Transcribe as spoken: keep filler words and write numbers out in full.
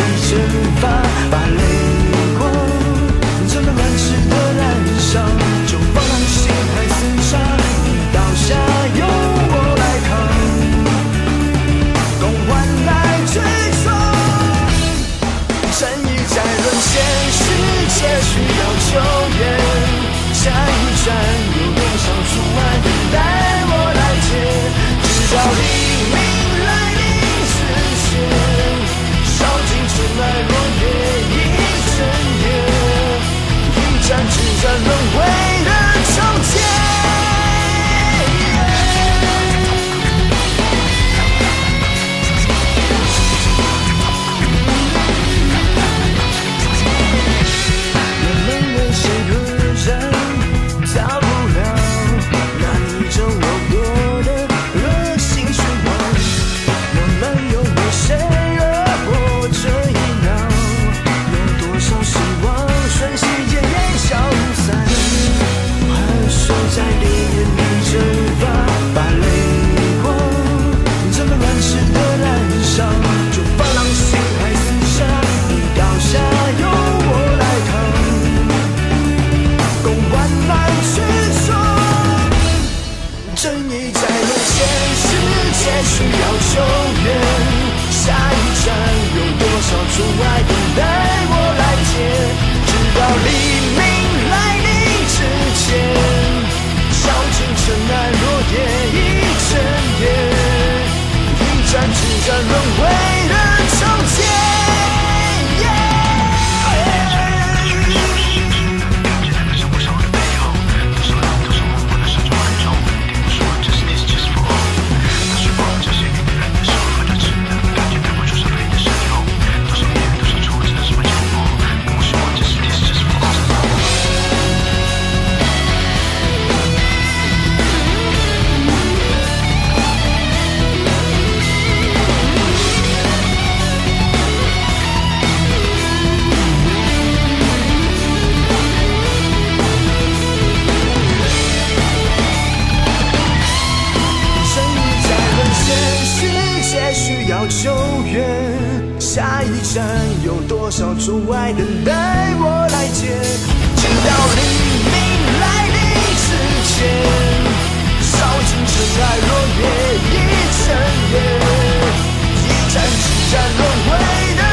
蒸发，把泪光这么乱世的燃烧，就放浪形骸厮杀，你倒下由我来扛，共患难去闯。正义在沦陷，世界需要救援，下一站有多少阻碍等待我来接，直到黎明来临之前，烧尽尘埃落叶一整夜，一战之战轮回的终结。在烈焰里蒸发，把泪光这么乱世的燃烧，就放浪形骸厮杀，你倒下由我来扛，共患难去闯。正义在沦陷，世界需要救援，下一站有多少阻碍等待我来接，直到黎明来临之前，烧尽尘埃落叶一整夜，一战之战轮回的终结。救援，下一站有多少阻碍等待我来接，直到黎明来临之前，烧尽尘埃落叶一整夜，一战之战轮回的